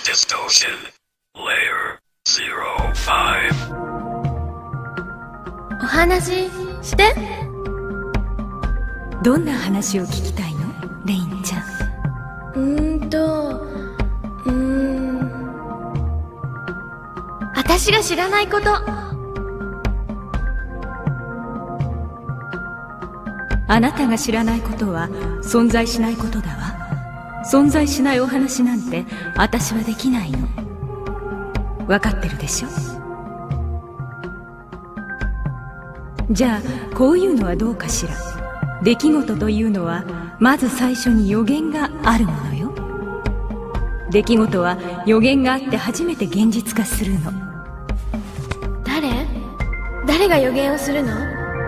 Distortion Layer 05。 お話して。 どんな話を聞きたいの、レインちゃん。 私が知らないこと。 あなたが知らないことは存在しないことだわ。存在しないお話なんて私はできないの。分かってるでしょ。じゃあこういうのはどうかしら。出来事というのはまず最初に予言があるものよ。出来事は予言があって初めて現実化するの。 誰が予言をするの？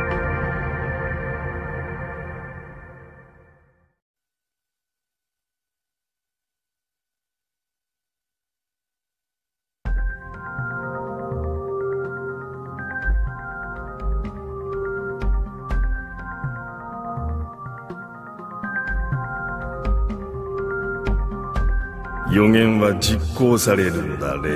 予言は実行されるんだ、レイ。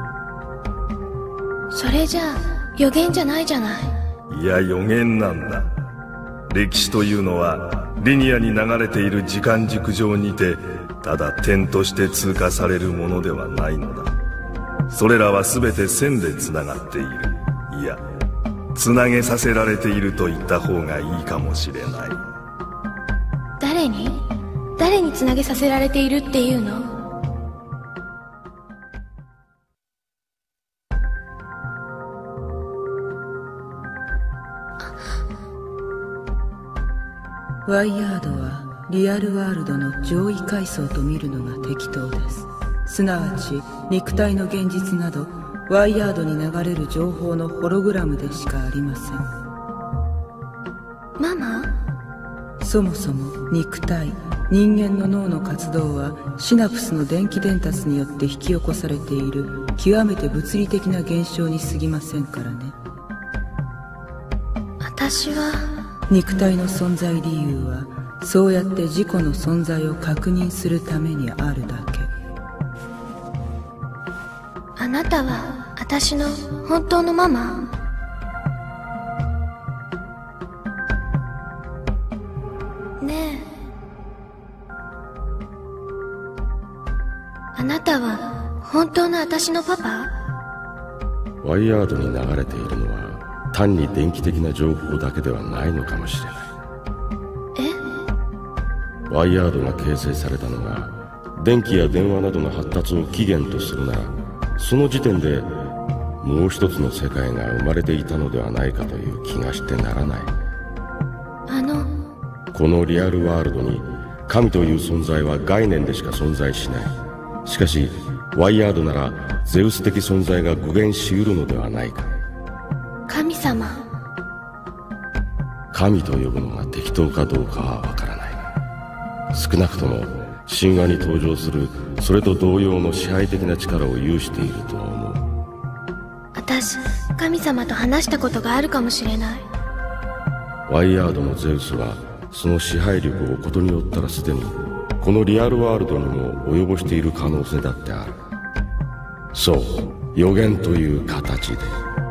それじゃあ予言じゃないじゃない。 いや、予言なんだ。歴史というのはリニアに流れている時間軸上にてただ点として通過されるものではないのだ。それらは全て線でつながっている。いや、つなげさせられていると言った方がいいかもしれない。 誰につなげさせられているっていうの？ ワイヤードはリアルワールドの上位階層と見るのが適当です。すなわち肉体の現実などワイヤードに流れる情報のホログラムでしかありません。 ママ？ そもそも肉体、人間の脳の活動はシナプスの電気伝達によって引き起こされている極めて物理的な現象に過ぎませんからね。 私は肉体の存在理由はそうやって自己の存在を確認するためにあるだけ。 あなたは私の本当のママ？ねえ、あなたは本当の私のパパ？ ワイヤードに流れているのは単に電気的な情報だけではないのかもしれない。ワイヤードが形成されたのが電気や電話などの発達を起源とするなら、その時点でもう一つの世界が生まれていたのではないかという気がしてならない。このリアルワールドに神という存在は概念でしか存在しない。しかしワイヤードならゼウス的存在が具現しうるのではないか。 神様。 神と呼ぶのが適当かどうかはわからない。少なくとも神話に登場するそれと同様の支配的な力を有しているとは思う。 私、神様と話したことがあるかもしれない。 ワイヤードのゼウスはその支配力をことによったらすでにこのリアルワールドにも及ぼしている可能性だってある。そう、予言という形で。